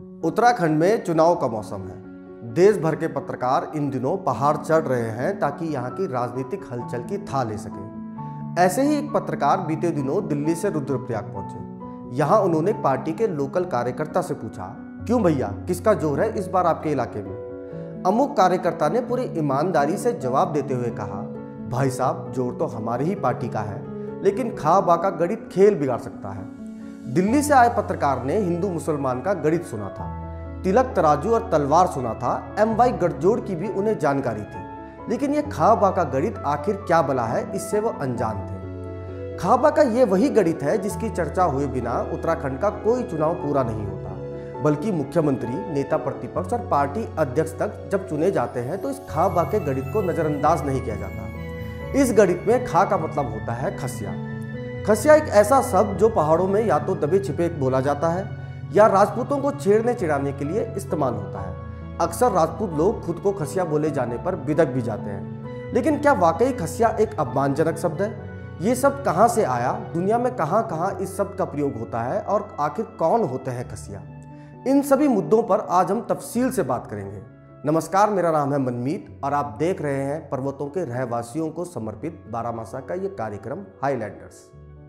उत्तराखंड में चुनाव का मौसम है। देश भर के पत्रकार इन दिनों पहाड़ चढ़ रहे हैं ताकि यहां की राजनीतिक हलचल की था ले सके। ऐसे ही एक पत्रकार बीते दिनों दिल्ली से रुद्रप्रयाग पहुंचे। यहां उन्होंने पार्टी के लोकल कार्यकर्ता से पूछा, क्यों भैया, किसका जोर है इस बार आपके इलाके में? अमुक कार्यकर्ता ने पूरी ईमानदारी से जवाब देते हुए कहा, भाई साहब, जोर तो हमारी ही पार्टी का है, लेकिन खा बा का गणित खेल बिगाड़ सकता है। दिल्ली से आए पत्रकार ने हिंदू मुसलमान का गणित सुना था, तिलक तराजू और तलवार सुना था, MY गठजोड़ की भी उन्हें जानकारी थी, लेकिन ये खा बा का गणित आखिर क्या बला है, इससे वो अनजान थे। खा बा का ये वही गणित है जिसकी चर्चा हुए बिना उत्तराखंड का कोई चुनाव पूरा नहीं होता, बल्कि मुख्यमंत्री, नेता प्रतिपक्ष और पार्टी अध्यक्ष तक जब चुने जाते हैं तो इस खा बा के गणित को नजरअंदाज नहीं किया जाता। इस गणित में खा का मतलब होता है खसिया। खसिया एक ऐसा शब्द जो पहाड़ों में या तो दबे छिपे बोला जाता है या राजपूतों को छेड़ने चिढ़ाने के लिए इस्तेमाल होता है। अक्सर राजपूत लोग खुद को खसिया बोले जाने पर बिदक भी जाते हैं, लेकिन क्या वाकई खसिया एक अपमानजनक शब्द है? ये शब्द कहाँ से आया, दुनिया में कहाँ कहाँ इस शब्द का प्रयोग होता है और आखिर कौन होते हैं खसिया? इन सभी मुद्दों पर आज हम तफसील से बात करेंगे। नमस्कार, मेरा नाम है मनमीत और आप देख रहे हैं पर्वतों के रहवासियों को समर्पित बारामासा का ये कार्यक्रम हाईलैंडर्स।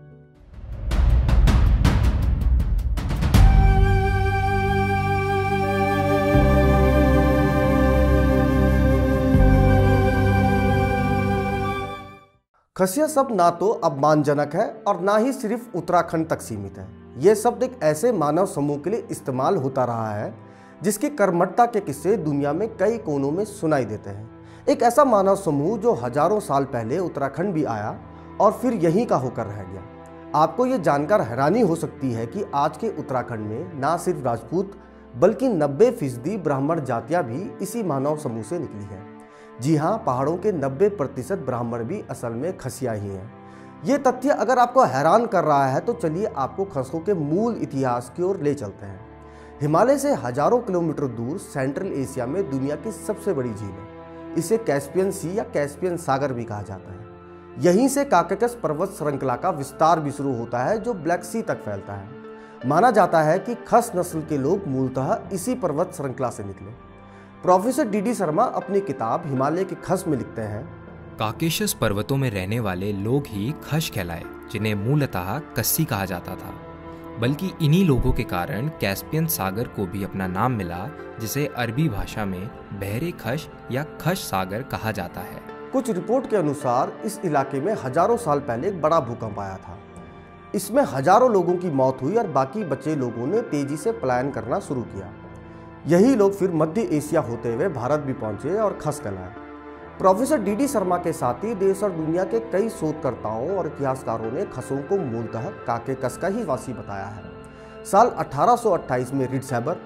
खसिया शब्द ना तो अपमानजनक है और ना ही सिर्फ उत्तराखंड तक सीमित है। यह शब्द एक ऐसे मानव समूह के लिए इस्तेमाल होता रहा है जिसकी कर्मठता के किस्से दुनिया में कई कोनों में सुनाई देते हैं। एक ऐसा मानव समूह जो हजारों साल पहले उत्तराखंड भी आया और फिर यहीं का होकर रह गया। आपको ये जानकर हैरानी हो सकती है कि आज के उत्तराखंड में ना सिर्फ राजपूत बल्कि 90% ब्राह्मण जातियाँ भी इसी मानव समूह से निकली है। जी हाँ, पहाड़ों के 90% ब्राह्मण भी असल में खसिया ही हैं। ये तथ्य अगर आपको हैरान कर रहा है तो चलिए आपको खसों के मूल इतिहास की ओर ले चलते हैं। हिमालय से हजारों किलोमीटर दूर सेंट्रल एशिया में दुनिया की सबसे बड़ी झील है। इसे कैस्पियन सी या कैस्पियन सागर भी कहा जाता है। यहीं से काकेकस पर्वत श्रृंखला का विस्तार भी शुरू होता है जो ब्लैक सी तक फैलता है। माना जाता है कि खस नस्ल के लोग मूलतः इसी पर्वत श्रृंखला से निकले। प्रोफेसर DD शर्मा अपनी किताब हिमालय के खस में लिखते हैं, काकेशस पर्वतों में रहने वाले लोग ही खश कहलाए, जिन्हें मूलतः कस्सी कहा जाता था। बल्कि इन्हीं लोगों के कारण कैस्पियन सागर को भी अपना नाम मिला, जिसे अरबी भाषा में बहरे खश या खश सागर कहा जाता है। कुछ रिपोर्ट के अनुसार इस इलाके में हजारों साल पहले एक बड़ा भूकंप आया था। इसमें हजारों लोगों की मौत हुई और बाकी बचे लोगों ने तेजी से पलायन करना शुरू किया। यही लोग फिर मध्य एशिया होते हुए भारत भी पहुंचे और खस कहलाए। प्रोफेसर DD शर्मा के साथ ही देश और दुनिया के कई शोधकर्ताओं और इतिहासकारों ने खसों को मूलतः काकेकस का ही वासी बताया है। साल 1828 में रिड्सहैबर,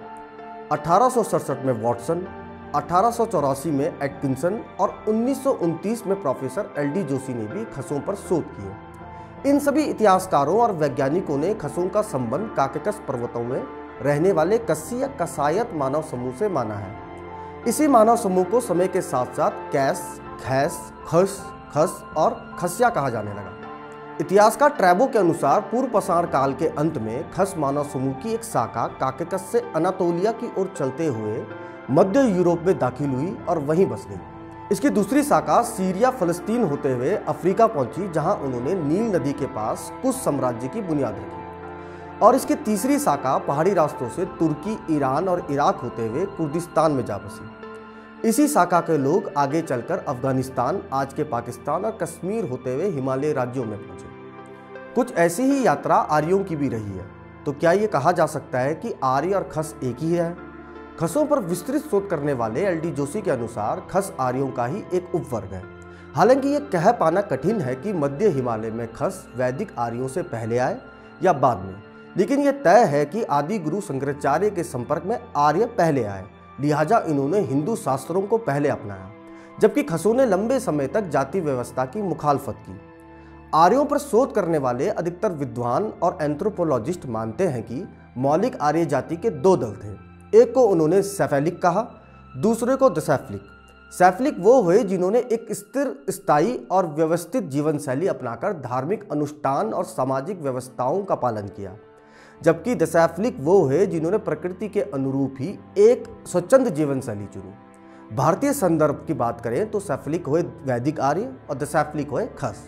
1867 में वॉटसन, 1884 में एटकिंसन और 1929 में प्रोफेसर LD जोशी ने भी खसों पर शोध किए। इन सभी इतिहासकारों और वैज्ञानिकों ने खसों का संबंध काकेकस पर्वतों में रहने वाले कस्सी या कसायत मानव समूह से माना है। इसी मानव समूह को समय के साथ साथ कैस, खैस, खस, खस और खसिया कहा जाने लगा। इतिहासकार ट्रैबो के अनुसार पूर्व पाषाण काल के अंत में खस मानव समूह की एक शाखा काकेकस से अनातोलिया की ओर चलते हुए मध्य यूरोप में दाखिल हुई और वहीं बस गई। इसकी दूसरी शाखा सीरिया फलस्तीन होते हुए अफ्रीका पहुंची, जहां उन्होंने नील नदी के पास कुश साम्राज्य की बुनियाद रखी। और इसकी तीसरी शाखा पहाड़ी रास्तों से तुर्की, ईरान और इराक होते हुए कुर्दिस्तान में जा बसी। इसी शाखा के लोग आगे चलकर अफगानिस्तान, आज के पाकिस्तान और कश्मीर होते हुए हिमालय राज्यों में पहुंचे। कुछ ऐसी ही यात्रा आर्यों की भी रही है। तो क्या ये कहा जा सकता है कि आर्य और खस एक ही है? खसों पर विस्तृत शोध करने वाले LD जोशी के अनुसार खस आर्यों का ही एक उपवर्ग है। हालांकि ये कह पाना कठिन है कि मध्य हिमालय में खस वैदिक आर्यों से पहले आए या बाद में, लेकिन यह तय है कि आदि गुरु शंकराचार्य के संपर्क में आर्य पहले आए, लिहाजा इन्होंने हिंदू शास्त्रों को पहले अपनाया, जबकि खसों ने लंबे समय तक जाति व्यवस्था की मुखालफत की। आर्यों पर शोध करने वाले अधिकतर विद्वान और एंथ्रोपोलॉजिस्ट मानते हैं कि मौलिक आर्य जाति के दो दल थे। एक को उन्होंने सैफेलिक कहा, दूसरे को दसैफलिक। सैफलिक वो हुए जिन्होंने एक स्थिर, स्थायी और व्यवस्थित जीवन शैली अपनाकर धार्मिक अनुष्ठान और सामाजिक व्यवस्थाओं का पालन किया, जबकि दशैफ्लिक वो है जिन्होंने प्रकृति के अनुरूप ही एक स्वच्छंद जीवन शैली चुनी। भारतीय संदर्भ की बात करें तो सैफलिक हुए वैदिक आर्य और दशैफ्लिक हुए खस।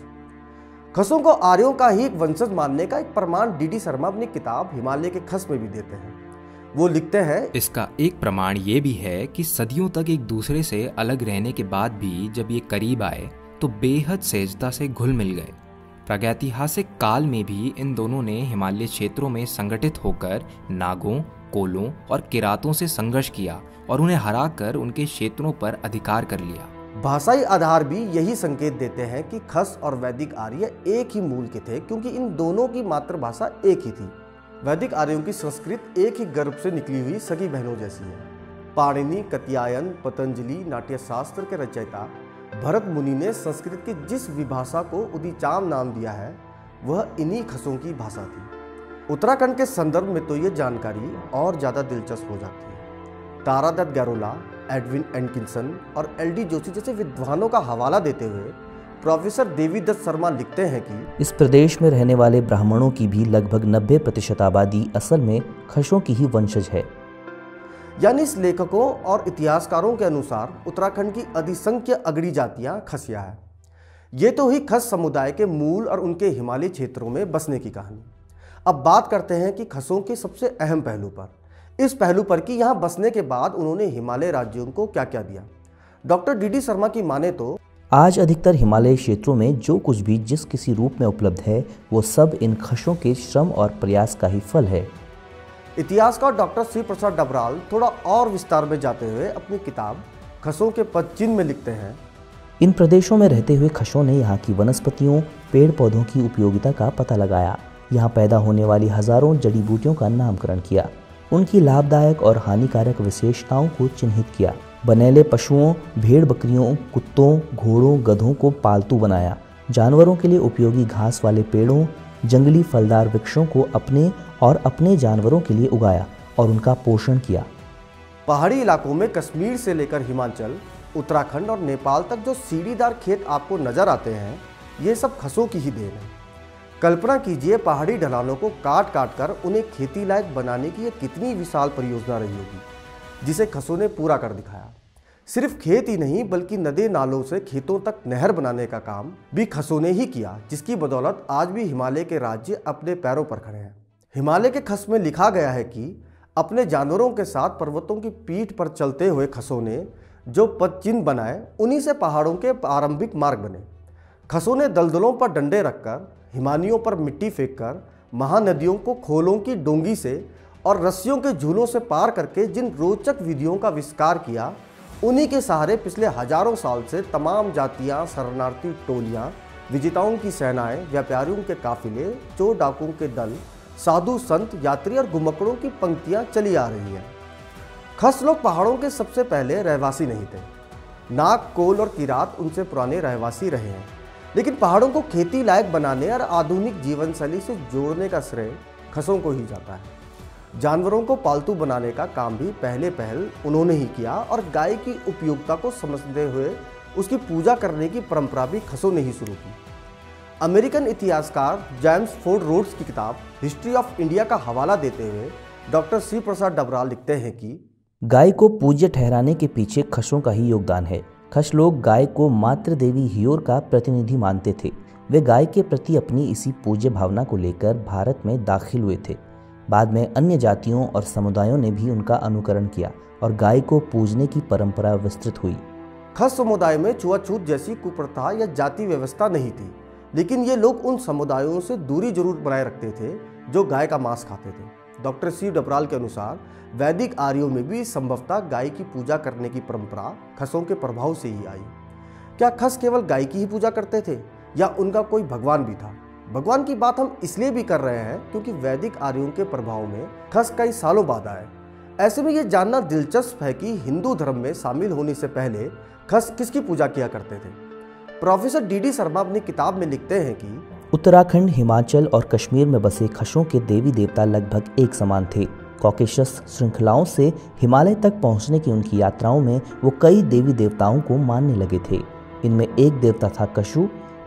खसों को आर्यों का ही एक वंशज मानने का एक प्रमाण डी शर्मा अपनी किताब हिमालय के खस में भी देते हैं। वो लिखते हैं, इसका एक प्रमाण ये भी है कि सदियों तक एक दूसरे से अलग रहने के बाद भी जब ये करीब आए तो बेहद सहजता से घुल मिल गए। प्रागैतिहासिक काल में भी इन दोनों ने हिमालय क्षेत्रों में संगठित होकर नागों, कोलों और किरातों से संघर्ष किया और उन्हें हराकर उनके क्षेत्रों पर अधिकार कर लिया। भाषाई आधार भी यही संकेत देते हैं कि खस और वैदिक आर्य एक ही मूल के थे, क्योंकि इन दोनों की मातृभाषा एक ही थी। वैदिक आर्यों की संस्कृत एक ही गर्भ से निकली हुई सगी बहनों जैसी है। पाणिनि, कात्यायन, पतंजलि, नाट्यशास्त्र के रचयिता भरत मुनि ने संस्कृत की जिस विभाषा को उदीचाम नाम दिया है वह इन्हीं खसों की भाषा थी। उत्तराखंड के संदर्भ में तो ये जानकारी और ज़्यादा दिलचस्प हो जाती है। तारादत्त गैरोला, एडविन एटकिंसन और एल.डी. जोशी जैसे विद्वानों का हवाला देते हुए प्रोफेसर देवीदत्त शर्मा लिखते हैं कि इस प्रदेश में रहने वाले ब्राह्मणों की भी लगभग 90% आबादी असल में खसों की ही वंशज है। यानी इस लेखकों और इतिहासकारों के अनुसार उत्तराखंड की अधिसंख्य अगड़ी जातियां खसिया है। ये तो ही खस समुदाय के मूल और उनके हिमालयी क्षेत्रों में बसने की कहानी। अब बात करते हैं कि खसों के सबसे अहम पहलू पर, इस पहलू पर कि यहाँ बसने के बाद उन्होंने हिमालय राज्यों को क्या क्या दिया। डॉक्टर डी शर्मा की माने तो आज अधिकतर हिमालयी क्षेत्रों में जो कुछ भी जिस किसी रूप में उपलब्ध है वो सब इन खसों के श्रम और प्रयास का ही फल है। इतिहासकार डॉक्टर श्री प्रसाद डबराल थोड़ा और विस्तार में जाते हुए अपनी किताब खसों के पदचिन्ह में लिखते हैं, इन प्रदेशों में रहते हुए खसों ने यहाँ की वनस्पतियों, पेड़ पौधों की उपयोगिता का पता लगाया, यहाँ पैदा होने वाली हजारों जड़ी बूटियों का नामकरण किया, उनकी लाभदायक और हानिकारक विशेषताओं को चिन्हित किया, बनेले पशुओं, भेड़ बकरियों, कुत्तों, घोड़ों, गधों को पालतू बनाया, जानवरों के लिए उपयोगी घास वाले पेड़ों, जंगली फलदार वृक्षों को अपने और अपने जानवरों के लिए उगाया और उनका पोषण किया। पहाड़ी इलाकों में कश्मीर से लेकर हिमाचल, उत्तराखंड और नेपाल तक जो सीढ़ीदार खेत आपको नजर आते हैं, ये सब खसों की ही देन है। कल्पना कीजिए पहाड़ी ढलानों को काट काट कर उन्हें खेती लायक बनाने की ये कितनी विशाल परियोजना रही होगी, जिसे खसों ने पूरा कर दिखाया। सिर्फ खेत ही नहीं बल्कि नदी नालों से खेतों तक नहर बनाने का काम भी खसों ने ही किया, जिसकी बदौलत आज भी हिमालय के राज्य अपने पैरों पर खड़े हैं। हिमालय के खस में लिखा गया है कि अपने जानवरों के साथ पर्वतों की पीठ पर चलते हुए खसों ने जो पदचिन्ह बनाए, उन्हीं से पहाड़ों के प्रारंभिक मार्ग बने। खसों ने दलदलों पर डंडे रखकर, हिमानियों पर मिट्टी फेंककर, महानदियों को खोलों की डोंगी से और रस्सियों के झूलों से पार करके जिन रोचक विधियों का आविष्कार किया, उन्हीं के सहारे पिछले हजारों साल से तमाम जातियां, शरणार्थी टोलियां, विजेताओं की सेनाएं, व्यापारियों के काफिले, चोर डाकुओं के दल, साधु संत, यात्री और घुमक्कड़ों की पंक्तियां चली आ रही हैं। खस लोग पहाड़ों के सबसे पहले रहवासी नहीं थे। नाग, कोल और किरात उनसे पुराने रहवासी रहे हैं, लेकिन पहाड़ों को खेती लायक बनाने और आधुनिक जीवन शैली से जोड़ने का श्रेय खसों को ही जाता है। जानवरों को पालतू बनाने का काम भी पहले पहल उन्होंने ही किया और गाय की उपयोगिता को समझते हुए उसकी पूजा करने की परंपरा भी खसों ने ही शुरू की। अमेरिकन इतिहासकार जेम्स फोर्ड रोड्स की किताब हिस्ट्री ऑफ इंडिया का हवाला देते हुए डॉक्टर श्री प्रसाद डबराल लिखते हैं कि गाय को पूज्य ठहराने के पीछे खसों का ही योगदान है। खस लोग गाय को मातृ देवी हियोर का प्रतिनिधि मानते थे। वे गाय के प्रति अपनी इसी पूज्य भावना को लेकर भारत में दाखिल हुए थे। बाद में अन्य जातियों और समुदायों ने भी उनका अनुकरण किया और गाय को पूजने की परंपरा विस्तृत हुई। खस समुदाय में छुआछूत जैसी कुप्रथा या जाति व्यवस्था नहीं थी, लेकिन ये लोग उन समुदायों से दूरी जरूर बनाए रखते थे जो गाय का मांस खाते थे। डॉक्टर सी डबराल के अनुसार वैदिक आर्यों में भी संभवतः गाय की पूजा करने की परंपरा खसों के प्रभाव से ही आई। क्या खस केवल गाय की ही पूजा करते थे या उनका कोई भगवान भी था? भगवान की बात हम इसलिए भी कर रहे हैं क्योंकि वैदिक आर्यों के प्रभाव में खस कई सालों बाद आए। ऐसे में यह जानना दिलचस्प है कि हिंदू धर्म में शामिल होने से पहले खस किसकी पूजा किया करते थे। प्रोफेसर डी शर्मा अपनी किताब में लिखते हैं कि उत्तराखंड, हिमाचल और कश्मीर में बसे खसों के देवी देवता लगभग एक समान थे। कॉकेशस श्रृंखलाओं से हिमालय तक पहुंचने की उनकी यात्राओं में वो कई देवी देवताओं को मानने लगे थे। इनमें एक देवता था कशु,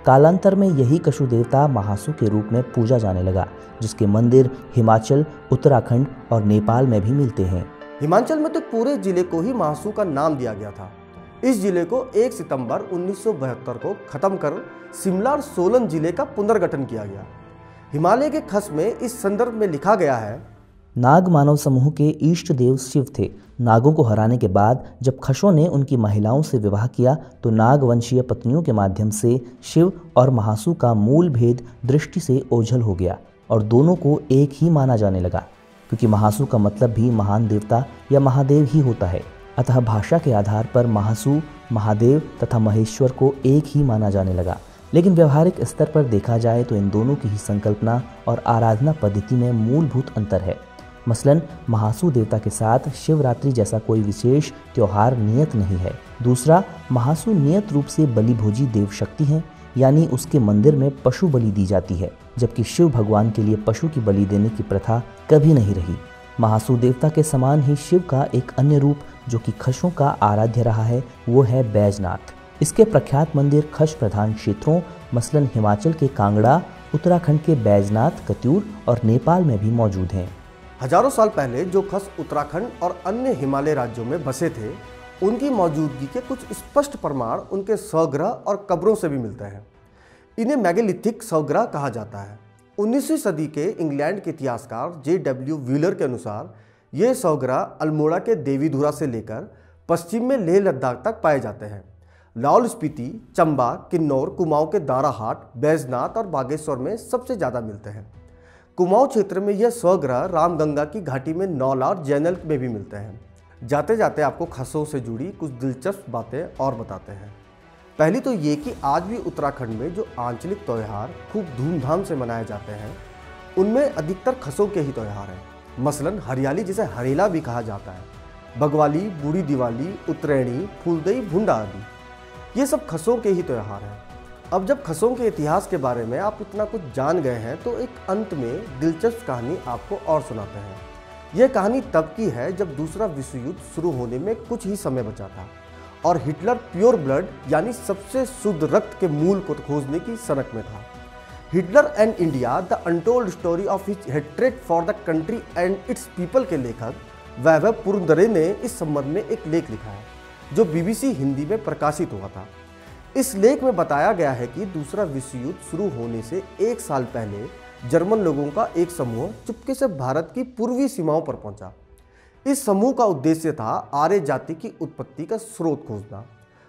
कालांतर में यही कशु देवता महासु के रूप में पूजा जाने लगा, जिसके मंदिर हिमाचल, उत्तराखंड और नेपाल में भी मिलते हैं। हिमाचल में तो पूरे जिले को ही महासू का नाम दिया गया था। इस जिले को 1 सितंबर 1972 को खत्म कर शिमला और सोलन जिले का पुनर्गठन किया गया। हिमालय के खस में इस संदर्भ में लिखा गया है, नाग मानव समूह के इष्ट देव शिव थे। नागों को हराने के बाद जब खशों ने उनकी महिलाओं से विवाह किया तो नाग वंशीय पत्नियों के माध्यम से शिव और महासु का मूल भेद दृष्टि से ओझल हो गया और दोनों को एक ही माना जाने लगा, क्योंकि महासु का मतलब भी महान देवता या महादेव ही होता है। अतः भाषा के आधार पर महासु, महादेव तथा महेश्वर को एक ही माना जाने लगा। लेकिन व्यवहारिक स्तर पर देखा जाए तो इन दोनों की ही संकल्पना और आराधना पद्धति में मूलभूत अंतर है। मसलन महासु देवता के साथ शिवरात्रि जैसा कोई विशेष त्योहार नियत नहीं है। दूसरा, महासु नियत रूप से बलिभोजी देव शक्ति हैं, यानी उसके मंदिर में पशु बलि दी जाती है, जबकि शिव भगवान के लिए पशु की बलि देने की प्रथा कभी नहीं रही। महासु देवता के समान ही शिव का एक अन्य रूप जो कि खशों का आराध्य रहा है, वो है बैजनाथ। इसके प्रख्यात मंदिर खश प्रधान क्षेत्रों मसलन हिमाचल के कांगड़ा, उत्तराखंड के बैजनाथ, कत्यूर और नेपाल में भी मौजूद हैं। हजारों साल पहले जो खस उत्तराखंड और अन्य हिमालय राज्यों में बसे थे, उनकी मौजूदगी के कुछ स्पष्ट प्रमाण उनके स्वगृह और कब्रों से भी मिलते हैं। इन्हें मेगालिथिक स्वगृह कहा जाता है। 19वीं सदी के इंग्लैंड के इतिहासकार J.W. व्हीलर के अनुसार ये स्वगृह अल्मोड़ा के देवीधुरा से लेकर पश्चिम में लेह लद्दाख तक पाए जाते हैं। लाहौल स्पीति, चंबा, किन्नौर, कुमाऊं के दाराहाट, बैजनाथ और बागेश्वर में सबसे ज़्यादा मिलते हैं। कुमाऊं क्षेत्र में यह स्वगृह रामगंगा की घाटी में नौला और जैनल में भी मिलते हैं। जाते जाते आपको खसों से जुड़ी कुछ दिलचस्प बातें और बताते हैं। पहली तो ये कि आज भी उत्तराखंड में जो आंचलिक त्यौहार खूब धूमधाम से मनाए जाते हैं, उनमें अधिकतर खसों के ही त्यौहार हैं। मसलन हरियाली, जिसे हरेला भी कहा जाता है, बगवाली, बूढ़ी दिवाली, उत्तरायणी, फूलदई, भुंडा आदि, ये सब खसों के ही त्यौहार हैं। अब जब खसों के इतिहास के बारे में आप इतना कुछ जान गए हैं तो एक अंत में दिलचस्प कहानी आपको और सुनाते हैं। यह कहानी तब की है जब दूसरा विश्व युद्ध शुरू होने में कुछ ही समय बचा था और हिटलर प्योर ब्लड यानी सबसे शुद्ध रक्त के मूल को खोजने की सनक में था। Hitler and India, the untold story of his hatred for the country and its people के लेखक वैभव पुरंदरे ने इस संबंध में एक लेख लिखा है जो BBC हिंदी में प्रकाशित हुआ था। इस लेख में बताया गया है कि दूसरा विश्व युद्ध शुरू होने से 1 साल पहले जर्मन लोगों का एक समूह चुपके से भारत की पूर्वी सीमाओं पर पहुंचा। इस समूह का उद्देश्य था आर्य जाति की उत्पत्ति का स्रोत खोजना।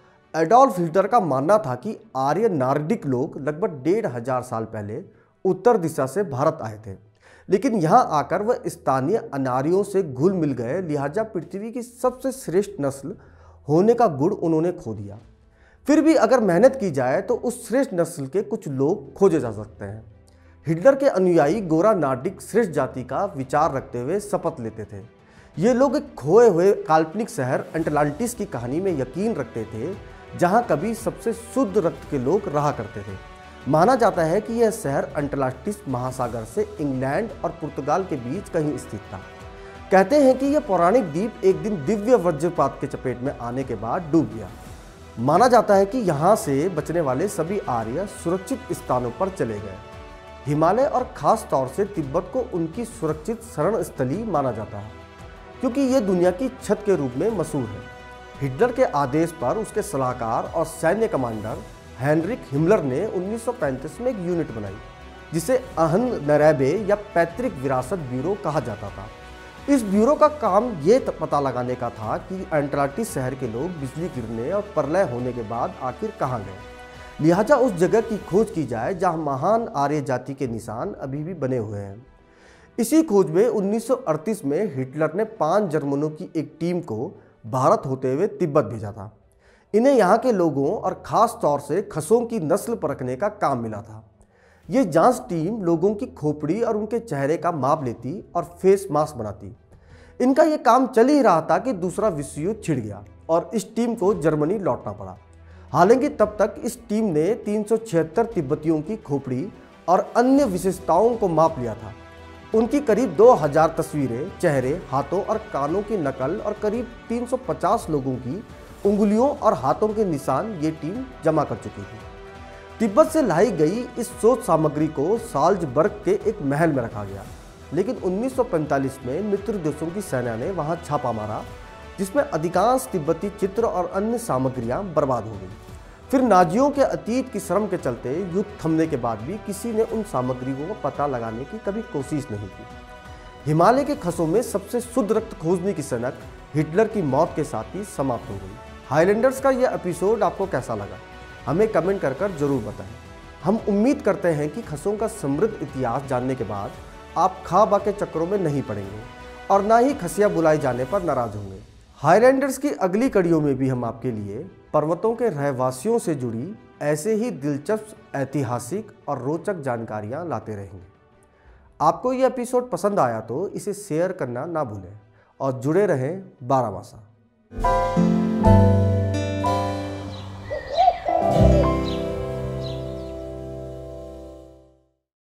एडोल्फ हिटलर का मानना था कि आर्य नार्डिक लोग लगभग 1500 साल पहले उत्तर दिशा से भारत आए थे, लेकिन यहाँ आकर वह स्थानीय अनार्यों से घुल मिल गए, लिहाजा पृथ्वी की सबसे श्रेष्ठ नस्ल होने का गुण उन्होंने खो दिया। फिर भी अगर मेहनत की जाए तो उस श्रेष्ठ नस्ल के कुछ लोग खोजे जा सकते हैं। हिटलर के अनुयायी गोरा नार्डिक श्रेष्ठ जाति का विचार रखते हुए शपथ लेते थे। ये लोग एक खोए हुए काल्पनिक शहर अटलांटिस की कहानी में यकीन रखते थे, जहां कभी सबसे शुद्ध रक्त के लोग रहा करते थे। माना जाता है कि यह शहर अटलांटिस महासागर से इंग्लैंड और पुर्तगाल के बीच कहीं स्थित था। कहते हैं कि यह पौराणिक द्वीप एक दिन दिव्य वज्रपात के चपेट में आने के बाद डूब गया। माना जाता है कि यहाँ से बचने वाले सभी आर्य सुरक्षित स्थानों पर चले गए। हिमालय और खास तौर से तिब्बत को उनकी सुरक्षित शरण स्थली माना जाता है, क्योंकि ये दुनिया की छत के रूप में मशहूर है। हिटलर के आदेश पर उसके सलाहकार और सैन्य कमांडर हेनरिक हिमलर ने 1935 में एक यूनिट बनाई, जिसे अहन नरैबे या पैतृक विरासत ब्यूरो कहा जाता था। इस ब्यूरो का काम ये पता लगाने का था कि अटलांटिस शहर के लोग बिजली गिरने और प्रलय होने के बाद आखिर कहाँ गए। लिहाजा उस जगह की खोज की जाए जहाँ महान आर्य जाति के निशान अभी भी बने हुए हैं। इसी खोज में 1938 में हिटलर ने 5 जर्मनों की एक टीम को भारत होते हुए तिब्बत भेजा था। इन्हें यहाँ के लोगों और ख़ास तौर से खसों की नस्ल परखने का काम मिला था। ये जांच टीम लोगों की खोपड़ी और उनके चेहरे का माप लेती और फेस मास्क बनाती। इनका ये काम चल ही रहा था कि दूसरा विश्व युद्ध छिड़ गया और इस टीम को जर्मनी लौटना पड़ा। हालांकि तब तक इस टीम ने 376 तिब्बतियों की खोपड़ी और अन्य विशेषताओं को माप लिया था। उनकी करीब 2000 तस्वीरें, चेहरे, हाथों और कानों की नकल और करीब 350 लोगों की उंगलियों और हाथों के निशान ये टीम जमा कर चुकी थी। तिब्बत से लाई गई इस शोध सामग्री को साल्ज़बर्ग के एक महल में रखा गया, लेकिन 1945 में मित्र देशों की सेना ने वहां छापा मारा, जिसमें अधिकांश तिब्बती चित्र और अन्य सामग्रियां बर्बाद हो गई। फिर नाजियों के अतीत की शर्म के चलते युद्ध थमने के बाद भी किसी ने उन सामग्रियों का पता लगाने की कभी कोशिश नहीं की। हिमालय के खसों में सबसे शुद्ध रक्त खोजने की सनक हिटलर की मौत के साथ ही समाप्त हो गई। हाईलैंडर्स का यह एपिसोड आपको कैसा लगा, हमें कमेंट कर जरूर बताएं। हम उम्मीद करते हैं कि खसों का समृद्ध इतिहास जानने के बाद आप खा बा के चक्करों में नहीं पड़ेंगे और ना ही खसिया बुलाए जाने पर नाराज होंगे। हाईलैंडर्स की अगली कड़ियों में भी हम आपके लिए पर्वतों के रहवासियों से जुड़ी ऐसे ही दिलचस्प, ऐतिहासिक और रोचक जानकारियां लाते रहेंगे। आपको ये एपिसोड पसंद आया तो इसे शेयर करना ना भूलें और जुड़े रहें बारामासा।